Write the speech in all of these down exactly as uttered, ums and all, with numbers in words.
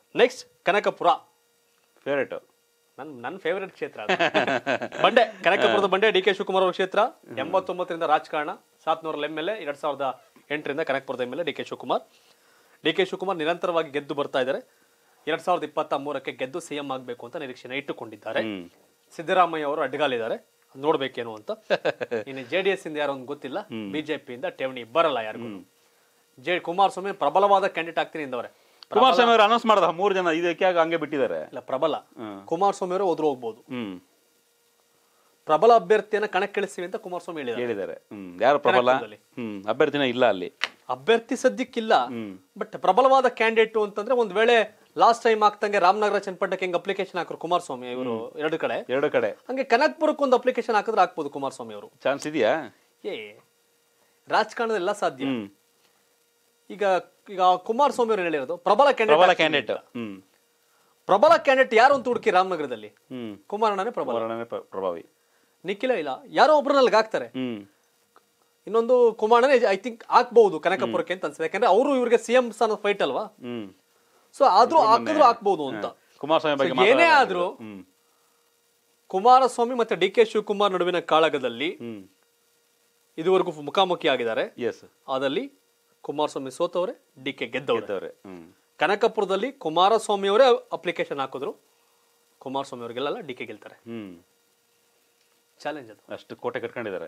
Next Kanakapura favourite, ನನ್ ನನ್ನ favourite ಕ್ಷೇತ್ರ ಬಂಡೆ. ಕನಕಪುರದ ಬಂಡೆ ಡಿ ಕೆ ಶಿವಕುಮಾರ್ ಅವರ ಕ್ಷೇತ್ರ. ಎಂಬತ್ತೊಂಬತ್ತರಿಂದ ರಾಜಕಾರಣ, ಸಾತ್ನೂರಲ್ಲಿ ಎಂ ಎಲ್ ಎ, ಎರಡ್ ಸಾವಿರದ ಎಂಟರಿಂದ ಕನಕಪುರದ M L A D K Shivakumar. D K Shivakumar ನಿರಂತರವಾಗಿ ಗೆದ್ದು ಬರ್ತಾ ಇದ್ದಾರೆ. ಎರಡ್ ಸಾವಿರದ ಇಪ್ಪತ್ತ ಮೂರಕ್ಕೆ ಗೆದ್ದು ಸಿಎಂ ಆಗ್ಬೇಕು ಅಂತ ನಿರೀಕ್ಷೆನ ಇಟ್ಟುಕೊಂಡಿದ್ದಾರೆ. ಸಿದ್ದರಾಮಯ್ಯ ಅವರು ಅಡ್ಗಾಲಿದ್ದಾರೆ, ನೋಡ್ಬೇಕೇನು ಅಂತ. ಇನ್ನು ಜೆ ಡಿ ಎಸ್ ಇಂದ ಯಾರೋ ಒಂದು ಗೊತ್ತಿಲ್ಲ, ಬಿಜೆಪಿ ಇಂದ ಠೇವಣಿ ಬರಲ್ಲ ಯಾರಿಗೂ. ಜೆ ಕುಮಾರಸ್ವಾಮಿ ಪ್ರಬಲವಾದ ಕ್ಯಾಂಡಿಡೇಟ್ ಆಗ್ತೀನಿ ಇಂದವ್ರೆ. ಕುಮಾರಸ್ವಾಮಿ ಅವರು ಅನೌನ್ಸ್ ಮಾಡಿದ ಮೂರು ಜನ ಇದಕ್ಕೆ ಹಂಗೆ ಬಿಟ್ಟಿದ್ದಾರೆ. ಇಲ್ಲ, ಪ್ರಬಲ ಕುಮಾರಸ್ವಾಮಿ ಅವರು ಹೋದ್ರು ಹೋಗ್ಬೋದು. ಪ್ರಬಲ ಅಭ್ಯರ್ಥಿಯನ್ನ ಕಣಕ್ಕಿಳಿಸ್ತೀವಿ ಅಂತ ಕುಮಾರಸ್ವಾಮಿ ಹೇಳಿದ್ದಾರೆ. ಯಾರು ಪ್ರಬಲ ಅಭ್ಯರ್ಥಿನ ಇಲ್ಲ ಅಲ್ಲಿ? ಅಭ್ಯರ್ಥಿ ಸದ್ಯಕ್ಕಿಲ್ಲ, ಬಟ್ ಪ್ರಬಲವಾದ ಕ್ಯಾಂಡಿಡೇಟ್ ಅಂತಂದ್ರೆ ಒಂದ್ ವೇಳೆ ಲಾಸ್ಟ್ ಟೈಮ್ ಆಗ್ತಂಗೆ ರಾಮನಗರ ಚನ್ನಪಟ್ಟಣಕ್ಕೆ ಹೆಂಗ್ ಅಪ್ಲಿಕೇಶನ್ ಹಾಕರು ಕುಮಾರಸ್ವಾಮಿ ಇವರು ಎರಡು ಕಡೆ ಎರಡು ಕಡೆ ಹಂಗೆ ಕನಕಪುರಕ್ಕೆ ಒಂದು ಅಪ್ಲಿಕೇಶನ್ ಹಾಕಿದ್ರೆ ಹಾಕ್ಬೋದು ಕುಮಾರಸ್ವಾಮಿ ಅವರು. ಚಾನ್ಸ್ ಇದೆಯಾ? ಏ ರಾಜಕಾರಣದಲ್ಲಿ ಎಲ್ಲ ಸಾಧ್ಯ. ಈಗ ಈಗ ಕುಮಾರಸ್ವಾಮಿ ಅವರು ಹೇಳಿರೋದು ಪ್ರಬಲ ಕ್ಯಾಂಡಿಡೇಟ್. ಪ್ರಬಲ ಕ್ಯಾಂಡಿಡೇಟ್ ಯಾರು ಅಂತ ಹುಡುಕಿ ರಾಮನಗರದಲ್ಲಿ ಕುಮಾರಣ್ಣನೇ ಪ್ರಬಲ, ಪ್ರಭಾವಿ. ನಿಖಿಲ ಇಲ್ಲ, ಯಾರೋ ಒಬ್ರನ್ನ ಹಾಕ್ತಾರೆ. ಇನ್ನೊಂದು ಕುಮಾರಣ್ಣನೇ ಐ ಥಿಂಕ್ ಹಾಕ್ಬಹುದು ಕನಕಪುರಕ್ಕೆ ಅಂತ ಅನ್ಸುತ್ತೆ. ಯಾಕಂದ್ರೆ ಅವರು ಇವ್ರಿಗೆ ಸಿಎಂ ಸ್ಥಾನ ಫೈಟ್ ಅಲ್ವಾ, ಸೊ ಆದ್ರೂ ಹಾಕಿದ್ರು ಹಾಕ್ಬಹುದು ಅಂತ. ಕುಮಾರಸ್ವಾಮಿ ಏನೇ ಆದ್ರೂ ಕುಮಾರಸ್ವಾಮಿ ಮತ್ತೆ ಡಿ ಕೆ ಶಿವಕುಮಾರ್ ನಡುವಿನ ಕಾಳಗದಲ್ಲಿ ಇದುವರೆಗೂ ಮುಖಾಮುಖಿ ಆಗಿದ್ದಾರೆ. ಅದಲ್ಲಿ ಕುಮಾರಸ್ವಾಮಿ ಸೋತವ್ರೆ, ಡಿ ಕೆ ಗೆದ್ದವ್ರೆ. ಕನಕಪುರದಲ್ಲಿ ಕುಮಾರಸ್ವಾಮಿ ಅವರೇ ಅಪ್ಲಿಕೇಶನ್ ಹಾಕಿದ್ರು, ಕುಮಾರಸ್ವಾಮಿ ಅವ್ರು ಗೆಲ್ಲಲ್ಲ, ಡಿ ಕೆ ಗೆಲ್ತಾರೆ. ಚಾಲೆಂಜ್ ಅದು. ಅಷ್ಟು ಕೋಟೆ ಕಟ್ಕೊಂಡಿದ್ದಾರೆ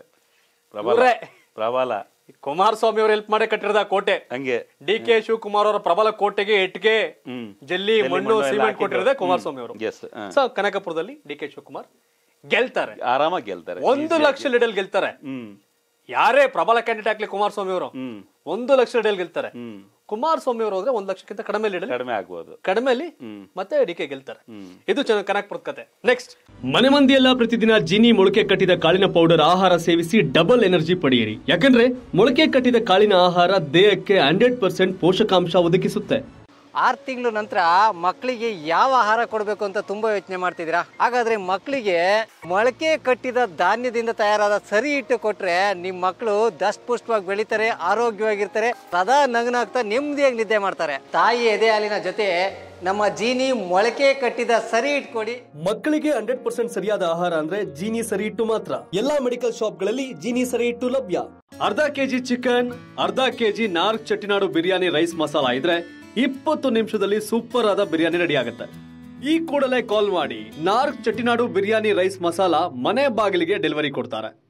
ಪ್ರಬಲ. ಕುಮಾರಸ್ವಾಮಿ ಅವರು ಹೆಲ್ಪ್ ಮಾಡಿ ಕಟ್ಟಿರದ ಕೋಟೆ ಹಂಗೆ. ಡಿ ಕೆ ಶಿವಕುಮಾರ್ ಅವರ ಪ್ರಬಲ ಕೋಟೆಗೆ ಇಟ್ಕೆ, ಜಲ್ಲಿ, ಮಣ್ಣು, ಸಿಮೆಂಟ್ ಕೊಟ್ಟಿರೋದೇ ಕುಮಾರಸ್ವಾಮಿ ಅವರು. ಸೊ ಕನಕಪುರದಲ್ಲಿ ಡಿ ಕೆ ಶಿವಕುಮಾರ್ ಗೆಲ್ತಾರೆ, ಆರಾಮಾಗಿ ಗೆಲ್ತಾರೆ. ಒಂದು ಲಕ್ಷ ಲೀಡಲ್ ಗೆಲ್ತಾರೆ. ಯಾರೇ ಪ್ರಬಲ ಕ್ಯಾಂಡಿಡೇಟ್ ಆಗ್ಲಿ ಕುಮಾರಸ್ವಾಮಿ ಅವರು ಒಂದು ಲಕ್ಷ ಲೀಡಲ್ ಗೆಲ್ತಾರೆ. ಕುಮಾರಸ್ವಾಮಿ ಅವರು ಹೋದ್ರೆ ಒಂದ್ ಲಕ್ಷಕ್ಕಿಂತ ಕಡಿಮೆ ಲೀಡಲ್ ಕಡಿಮೆ ಆಗ್ಬೋದು, ಕಡಿಮೆಲಿ ಮತ್ತೆ ಡಿ ಕೆ ಗೆಲ್ತಾರೆ. ಇದು ಕನಕಪುರದ ಕತೆ. ನೆಕ್ಸ್ಟ್, ಮನೆ ಮಂದಿಯೆಲ್ಲ ಪ್ರತಿದಿನ ಜೀನಿ ಮೊಳಕೆ ಕಟ್ಟಿದ ಕಾಳಿನ ಪೌಡರ್ ಆಹಾರ ಸೇವಿಸಿ ಡಬಲ್ ಎನರ್ಜಿ ಪಡೆಯಿರಿ. ಯಾಕಂದ್ರೆ ಮೊಳಕೆ ಕಟ್ಟಿದ ಕಾಳಿನ ಆಹಾರ ದೇಹಕ್ಕೆ ಹಂಡ್ರೆಡ್ ಪರ್ಸೆಂಟ್ ಪೋಷಕಾಂಶ ಒದಗಿಸುತ್ತೆ. ಆರು ತಿಂಗಳ ನಂತರ ಮಕ್ಕಳಿಗೆ ಯಾವ ಆಹಾರ ಕೊಡಬೇಕು ಅಂತ ತುಂಬಾ ಯೋಚನೆ ಮಾಡ್ತಿದ್ದೀರಾ? ಹಾಗಾದ್ರೆ ಮಕ್ಕಳಿಗೆ ಮೊಳಕೆ ಕಟ್ಟಿದ ಧಾನ್ಯದಿಂದ ತಯಾರಾದ ಸರಿ ಹಿಟ್ಟು ಕೊಟ್ರೆ ನಿಮ್ಮ ಮಕ್ಕಳು ದಷ್ಟಪುಷ್ಟವಾಗಿ ಬೆಳಿತಾರೆ, ಆರೋಗ್ಯವಾಗಿರ್ತಾರೆ, ಸದಾ ನಗನಾಗ್ತಾ ನೆಮ್ಮದಿಯಾಗಿ ನಿದ್ದೆ ಮಾಡ್ತಾರೆ. ತಾಯಿ ಎದೆ ಹಾಲಿನ ಜೊತೆ ನಮ್ಮ ಜೀನಿ ಮೊಳಕೆ ಕಟ್ಟಿದ ಸರಿ ಹಿಟ್ಟು ಕೊಡಿ. ಮಕ್ಕಳಿಗೆ ಹಂಡ್ರೆಡ್ ಪರ್ಸೆಂಟ್ ಸರಿಯಾದ ಆಹಾರ ಅಂದ್ರೆ ಜೀನಿ ಸರಿ ಹಿಟ್ಟು ಮಾತ್ರ. ಎಲ್ಲಾ ಮೆಡಿಕಲ್ ಶಾಪ್ ಗಳಲ್ಲಿ ಜೀನಿ ಸರಿ ಹಿಟ್ಟು ಲಭ್ಯ. ಅರ್ಧ ಕೆಜಿ ಚಿಕನ್, ಅರ್ಧ ಕೆಜಿ ನಾರ್ಕ್ ಚಟ್ಟಿನಾಡು ಬಿರಿಯಾನಿ ರೈಸ್ ಮಸಾಲಾ ಇದ್ರೆ ಇಪ್ಪತ್ತು ನಿಮಿಷದಲ್ಲಿ ಸೂಪರ್ ಆದ ಬಿರಿಯಾನಿ ರೆಡಿ ಆಗುತ್ತೆ. ಈ ಕೂಡಲೇ ಕಾಲ್ ಮಾಡಿ, ನಾರ್ಕ್ ಚಟ್ಟಿನಾಡು ಬಿರಿಯಾನಿ ರೈಸ್ ಮಸಾಲಾ ಮನೆ ಬಾಗಿಲಿಗೆ ಡೆಲಿವರಿ ಕೊಡ್ತಾರೆ.